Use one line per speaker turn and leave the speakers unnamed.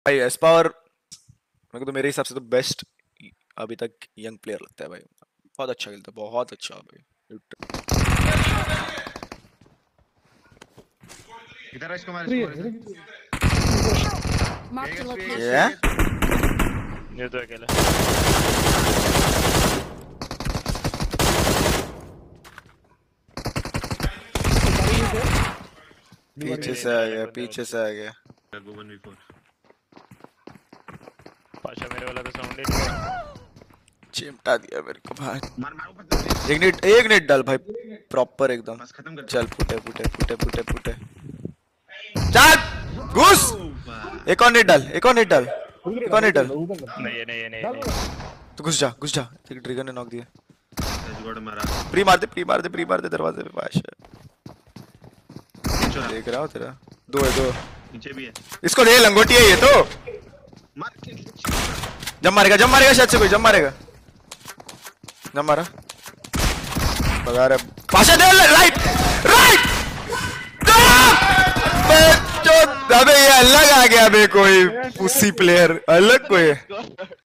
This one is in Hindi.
भाई एस पावर मेरे को तो मेरे हिसाब से तो बेस्ट अभी तक यंग प्लेयर लगता है भाई। बहुत अच्छा खेलता है, बहुत अच्छा भाई।
इधर इसको मार
Marked a location.
ये
ये तो अकेला
पीछे से आ गया, पीछे से आ गया।
पाशा मेरे वाला तो साउंड ही नहीं।
चिमटा दिया मेरे को भाई।
मार मार ऊपर
एक नेट डाल भाई, प्रॉपर एकदम।
बस खत्म कर
चल फुटे फुटे फुटे फुटे फुटे, चल घुस। एक और नेट डाल, एक और नेट डाल, एक और नेट डाल।
नहीं ये नहीं ये नहीं, ये नहीं।
तो घुस जा, घुस जा। तेरे ट्रिगर ने नॉक दिया।
जुगाड़ मारा
प्री मार दे, प्री मार दे, प्री मार दे दरवाजे पे। पाशा देख रहा हूँ तेरा। दो है, दो
नीचे भी है
इसको ले। लंगोटी है ये तो।
मार
जब मारेगा शायद से कोई। जब मारेगा, जब मारा भगा रहा है। पाशा दे राइट राइट। अबे ये अलग आ गया बे, कोई पुसी प्लेयर अलग कोई।